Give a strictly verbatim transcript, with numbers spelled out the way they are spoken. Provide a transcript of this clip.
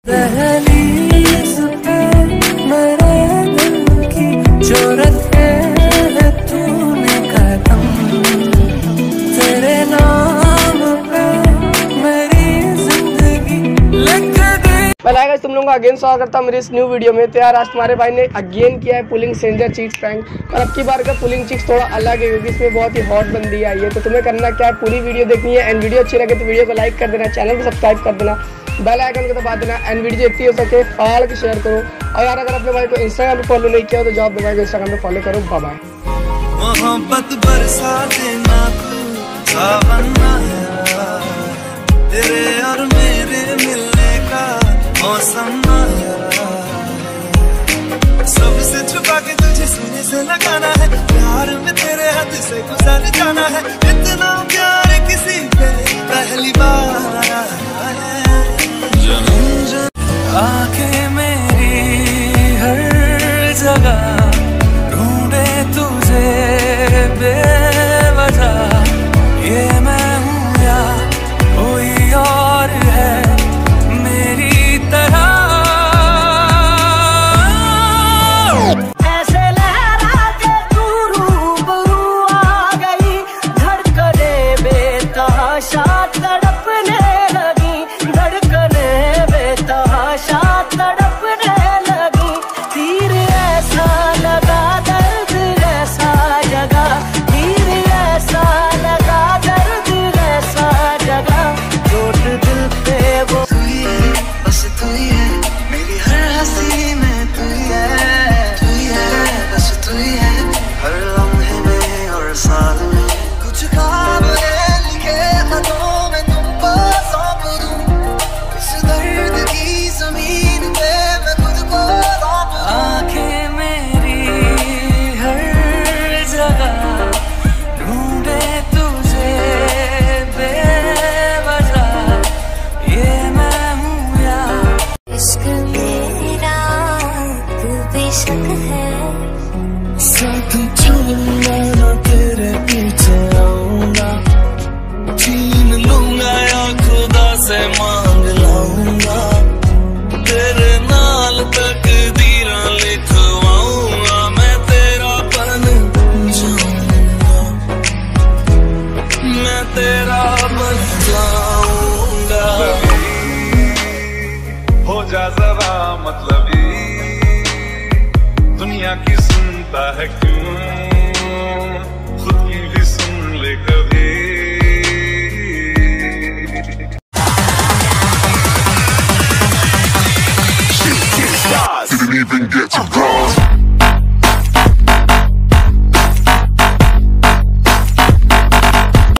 दहलीज़ पे मेरे दिल की जो रखे है तूने कदम, तेरे नाम पे मेरी जिंदगी लिख दी। मैं लाइक तुम लोगों का अगेन स्वागत करता हूँ मेरी इस न्यू वीडियो में। तो यार आज तुम्हारे भाई ने अगेन किया है पुलिंग स्ट्रेंजर चीट्स प्रैंक, और अब की बार का पुलिंग चीट्स थोड़ा अलग है क्योंकि इसमें बहुत ही हॉट बंदी आई है। तो तुम्हें करना क्या है, पूरी वीडियो देखनी है एंड वीडियो अच्छी लगे तो वीडियो को लाइक कर देना, चैनल को सब्सक्राइब कर देना, बेल आइकन को दबा देना एंड वीडियो जितनी हो सके फाड़ के शेयर करो। और यार अगर अपने भाई को इंस्टाग्राम पे फॉलो नहीं किया तो जाओ अपने भाई को इंस्टाग्राम पे फॉलो करो। Bye bye. मोहब्बत बरसा देना तू सावन तेरे और मेरे मिलने का मौसम सबसे छुपा के तुझे सीने से लगाना है, प्यार में तेरे हाथ से गुजार जाना है, इतना प्यार किसी पे पहली बार आंखें मेरी हर जगह ढूंढे तुझे बेवजह, ये मैं हूँ या कोई और है मेरी तरह। ऐसे लहरा के तू रूबरू आ गई, धड़कने बेतहाशा तड़पने लगी, धड़कने बेतहाशा तड़पने लगी। तीर ऐसा लगा दर्द ऐसा जगा, तीर ऐसा लगा दर्द ऐसा जगा, चोट दिल पे वो तू ही है, बस तू ही है मेरी हर हंसी में, तू ही है, तू ही है, बस तू ही है हर लम्हे में और साल में। कुछ ख्वाब लिखे खतों में तुमको सौंप दूं, इस दर्द की जमीन पे मैं खुद को सौंप दूं। आंखें मेरी हर जगह ढूंढे तुझे बेवजह, ये मैं हूँ या इश्क मेरा तू बेशक है, साथ चलूंगा ना तेरे पीछे आऊंगा, छीन लूंगा या खुदा से मांग लाऊंगा, तेरे नाल तकदीरां लिखवाऊंगा, मैं तेरा बन जाऊंगा, मैं तेरा बन जाऊंगा। हो जा जरा मतलबी, दुनिया की सुनता है क्यों, खुद की भी सुन ले कभी। Didn't even get